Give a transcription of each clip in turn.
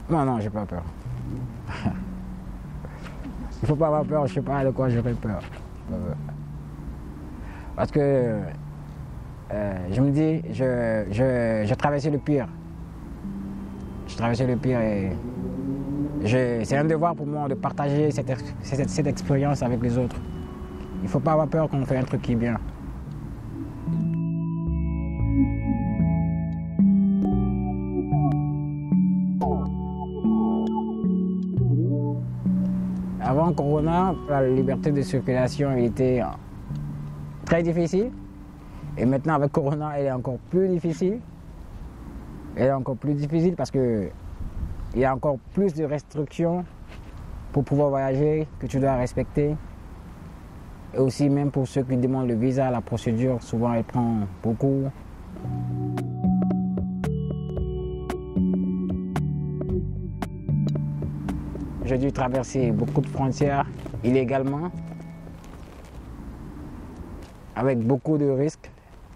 Non, non, j'ai pas peur. Il faut pas avoir peur, je sais pas de quoi j'aurais peur. Parce que je me dis, je traversais le pire. Je traversais le pire et c'est un devoir pour moi de partager cette expérience avec les autres. Il ne faut pas avoir peur quand on fait un truc qui est bien. Avant Corona, la liberté de circulation était très difficile. Et maintenant, avec Corona, elle est encore plus difficile. Elle est encore plus difficile parce qu'il y a encore plus de restrictions pour pouvoir voyager que tu dois respecter. Et aussi, même pour ceux qui demandent le visa, la procédure, souvent, elle prend beaucoup. J'ai dû traverser beaucoup de frontières illégalement, avec beaucoup de risques.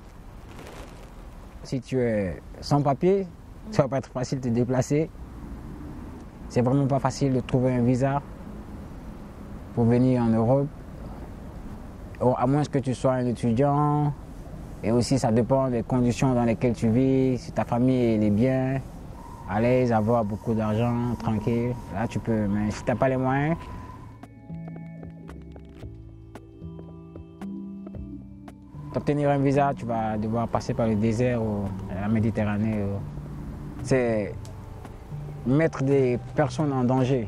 Si tu es sans papier, ça va pas être facile de te déplacer. C'est vraiment pas facile de trouver un visa pour venir en Europe. À moins que tu sois un étudiant. Et aussi, ça dépend des conditions dans lesquelles tu vis. Si ta famille est bien, à l'aise, avoir beaucoup d'argent, tranquille, là tu peux. Mais si tu n'as pas les moyens, pour obtenir un visa, tu vas devoir passer par le désert ou la Méditerranée. C'est mettre des personnes en danger.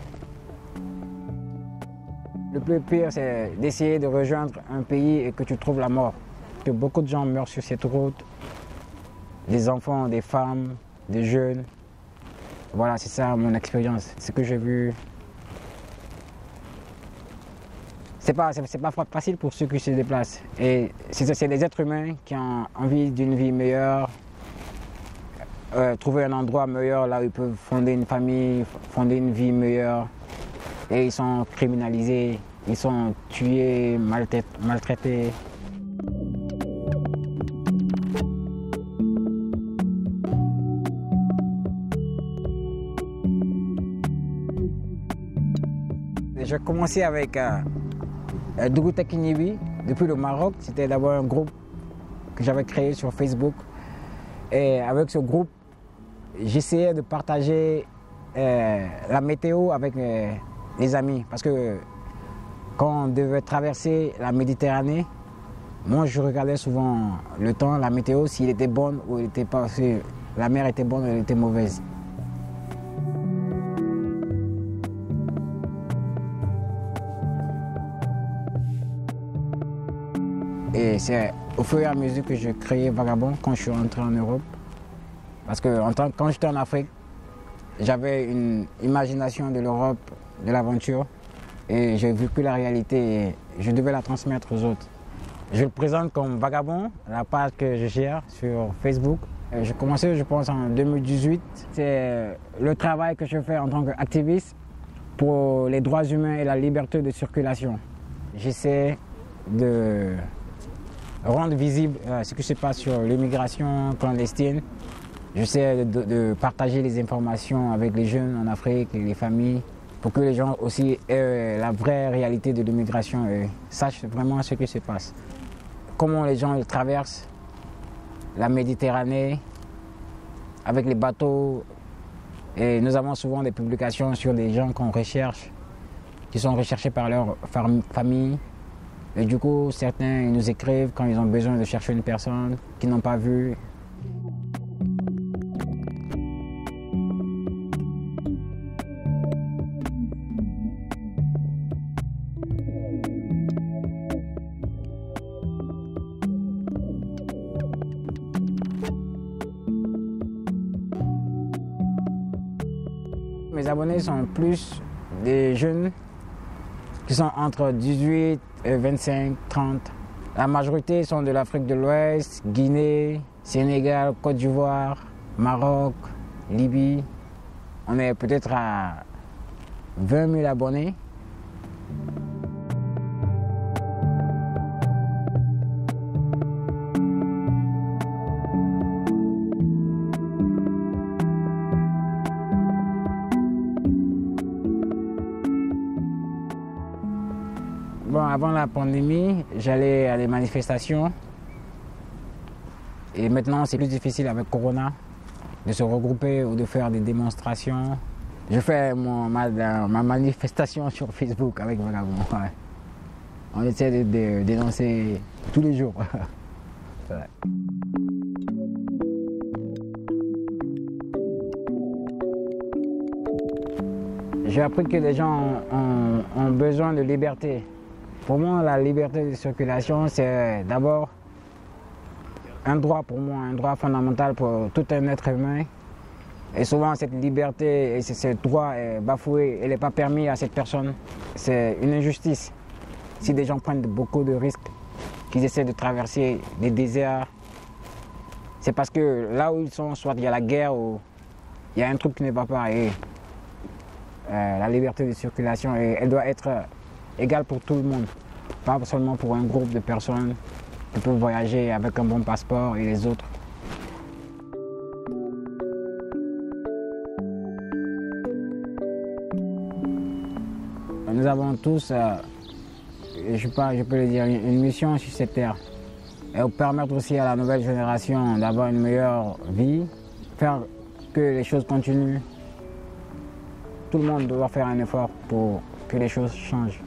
Le plus pire, c'est d'essayer de rejoindre un pays et que tu trouves la mort. Que beaucoup de gens meurent sur cette route, des enfants, des femmes, des jeunes. Voilà, c'est ça mon expérience, ce que j'ai vu. C'est pas facile pour ceux qui se déplacent. Et c'est des êtres humains qui ont envie d'une vie meilleure, trouver un endroit meilleur là où ils peuvent fonder une famille, fonder une vie meilleure. Et ils sont criminalisés, ils sont tués, maltraités. J'ai commencé avec Dougou Tekinibi depuis le Maroc. C'était d'abord un groupe que j'avais créé sur Facebook. Et avec ce groupe, j'essayais de partager la météo avec les amis. Parce que quand on devait traverser la Méditerranée, moi je regardais souvent le temps, la météo, s'il était bon ou il était pas, si la mer était bonne ou elle était mauvaise. Et c'est au fur et à mesure que je créais Vagabond quand je suis rentré en Europe. Parce que quand j'étais en Afrique, j'avais une imagination de l'Europe, de l'aventure. Et j'ai vécu la réalité et je devais la transmettre aux autres. Je le présente comme Vagabond, la page que je gère sur Facebook. J'ai commencé, je pense, en 2018. C'est le travail que je fais en tant qu'activiste pour les droits humains et la liberté de circulation. J'essaie de rendre visible ce qui se passe sur l'immigration clandestine. J'essaie de partager les informations avec les jeunes en Afrique et les familles pour que les gens aussi aient la vraie réalité de l'immigration et sachent vraiment ce qui se passe. Comment les gens traversent la Méditerranée avec les bateaux. Et nous avons souvent des publications sur des gens qu'on recherche, qui sont recherchés par leur famille. Et du coup, certains nous écrivent quand ils ont besoin de chercher une personne qu'ils n'ont pas vue. Mes abonnés sont plus des jeunes qui sont entre 18 et 25, 30. La majorité sont de l'Afrique de l'Ouest, Guinée, Sénégal, Côte d'Ivoire, Maroc, Libye. On est peut-être à 20 000 abonnés. Avant la pandémie, j'allais à des manifestations. Et maintenant, c'est plus difficile avec Corona de se regrouper ou de faire des démonstrations. Je fais ma manifestation sur Facebook avec Vagabond. Ouais. On essaie de dénoncer tous les jours. Ouais. J'ai appris que les gens ont besoin de liberté. Pour moi, la liberté de circulation, c'est d'abord un droit pour moi, un droit fondamental pour tout un être humain. Et souvent, cette liberté et ce droit est bafoué et n'est pas permis à cette personne. C'est une injustice. Si des gens prennent beaucoup de risques, qu'ils essaient de traverser des déserts, c'est parce que là où ils sont, soit il y a la guerre ou il y a un truc qui ne va pas. Et la liberté de circulation, elle doit être égale pour tout le monde, pas seulement pour un groupe de personnes qui peuvent voyager avec un bon passeport et les autres. Nous avons tous, je peux le dire, une mission sur cette terre. Et permettre aussi à la nouvelle génération d'avoir une meilleure vie, faire que les choses continuent. Tout le monde doit faire un effort pour que les choses changent.